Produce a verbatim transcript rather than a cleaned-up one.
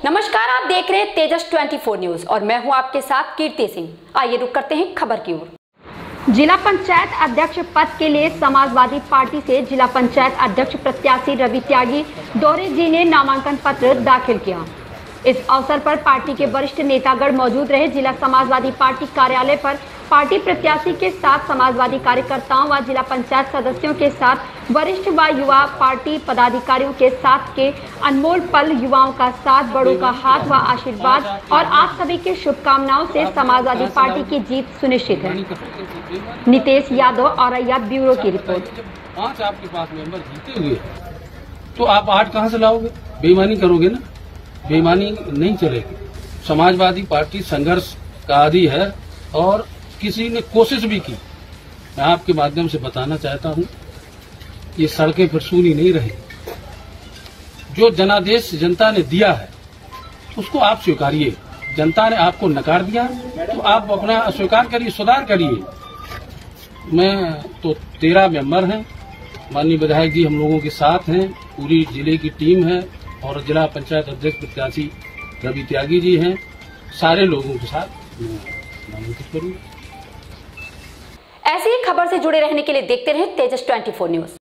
नमस्कार, आप देख रहे हैं तेजस चौबीस न्यूज और मैं हूं आपके साथ कीर्ति सिंह। आइए रुक करते हैं खबर की ओर। जिला पंचायत अध्यक्ष पद के लिए समाजवादी पार्टी से जिला पंचायत अध्यक्ष प्रत्याशी रवि त्यागी दौरे जी ने नामांकन पत्र दाखिल किया। इस अवसर पर पार्टी के वरिष्ठ नेतागण मौजूद रहे। जिला समाजवादी पार्टी कार्यालय पर पार्टी प्रत्याशी के साथ समाजवादी कार्यकर्ताओं व जिला पंचायत सदस्यों के साथ वरिष्ठ व युवा पार्टी पदाधिकारियों के साथ के अनमोल पल, युवाओं का साथ, बड़ों का हाथ व आशीर्वाद और आप सभी की शुभकामनाओं से समाजवादी पार्टी की जीत सुनिश्चित है। नितेश यादव, औरैया ब्यूरो की रिपोर्ट। पांच आपके पास मेंबर जीते हुए तो आप आठ कहां से लाओगे? बेईमानी करोगे ना, बेईमानी नहीं चलेगी। समाजवादी पार्टी संघर्ष का आदी है और किसी ने कोशिश भी की, मैं आपके माध्यम से बताना चाहता हूं, ये सड़कें फिर सूनी नहीं रही। जो जनादेश जनता ने दिया है उसको आप स्वीकारिए। जनता ने आपको नकार दिया तो आप अपना स्वीकार करिए, सुधार करिए। मैं तो तेरह मेंबर हैं, माननीय विधायक जी हम लोगों के साथ हैं, पूरी जिले की टीम है और जिला पंचायत अध्यक्ष प्रत्याशी रवि त्यागी जी हैं। सारे लोगों के साथ नामांकित करूंगा। ऐसी ही खबर से जुड़े रहने के लिए देखते रहें तेजस चौबीस न्यूज।